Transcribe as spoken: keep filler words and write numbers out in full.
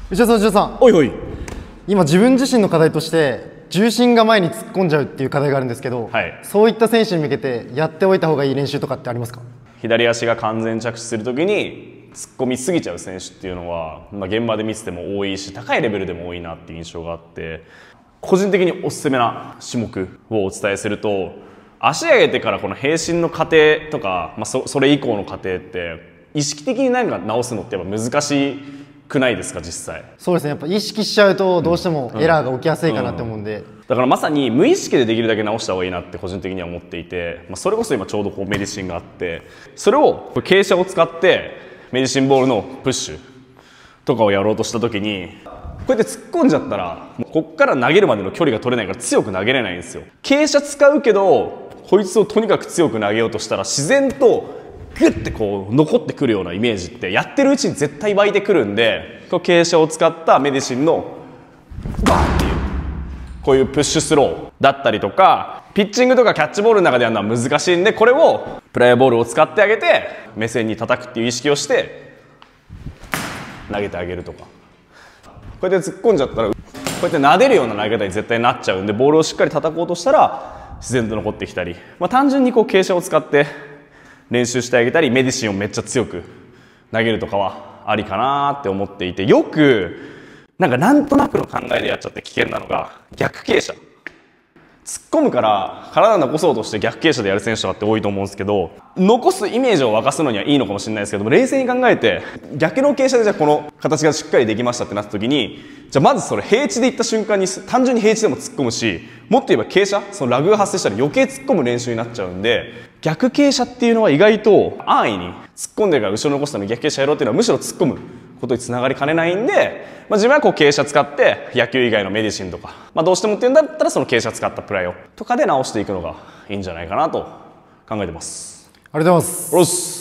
内田さん、内田さん、 おいおい。 今自分自身の課題として重心が前に突っ込んじゃうっていう課題があるんですけど、 はい、 そういった選手に向けてやっておいた方がいい練習とかってありますか？ 左足が完全着地するときに突っ込みすぎちゃう選手っていうのは、まあ、現場で見てても多いし、高いレベルでも多いなっていう印象があって、個人的におすすめな種目をお伝えすると、足上げてからこの平伸の過程とか、まあ、そ, それ以降の過程って意識的に何か直すのってやっぱ難しくないですか？実際。 そうですね、やっぱ意識しちゃうとどうしてもエラーが起きやすいかなって思うんで、 うんうん、だからまさに無意識でできるだけ直した方がいいなって個人的には思っていて、まあ、それこそ今ちょうどこうメディシンがあって、それを傾斜を使ってメディシンボールのプッシュとかをやろうとした時に、こうやって突っ込んじゃったらもうこっから投げるまでの距離が取れないから強く投げれないんですよ。傾斜使うけどこいつをとにかく強く投げようとしたら自然とグッてこう残ってくるようなイメージってやってるうちに絶対湧いてくるんで、こう傾斜を使ったメディシンのバーンっていうこういうプッシュスローだったりとか、ピッチングとかキャッチボールの中でやるのは難しいんで、これをプレーボールを使ってあげて目線に叩くっていう意識をして投げてあげるとか、こうやって突っ込んじゃったらこうやって撫でるような投げ方に絶対なっちゃうんで、ボールをしっかり叩こうとしたら自然と残ってきたり、まあ、単純にこう傾斜を使って練習してあげたり、メディシンをめっちゃ強く投げるとかはありかなって思っていて、よくなんかなんとなくの考えでやっちゃって危険なのが逆傾斜。突っ込むから体を残そうとして逆傾斜でやる選手とかって多いと思うんですけど、残すイメージを沸かすのにはいいのかもしれないですけども、冷静に考えて逆の傾斜でじゃあこの形がしっかりできましたってなった時に、じゃあまずそれ平地でいった瞬間に単純に平地でも突っ込むし、もっと言えば傾斜、そのラグが発生したら余計突っ込む練習になっちゃうんで、逆傾斜っていうのは意外と安易に突っ込んでから後ろ残したのに逆傾斜やろうっていうのはむしろ突っ込むことにつながりかねないんで、まあ、自分はこう傾斜使って野球以外のメディシンとか、まあ、どうしてもっていうんだったらその傾斜使ったプライオとかで直していくのがいいんじゃないかなと考えてます。 ありがとうございます。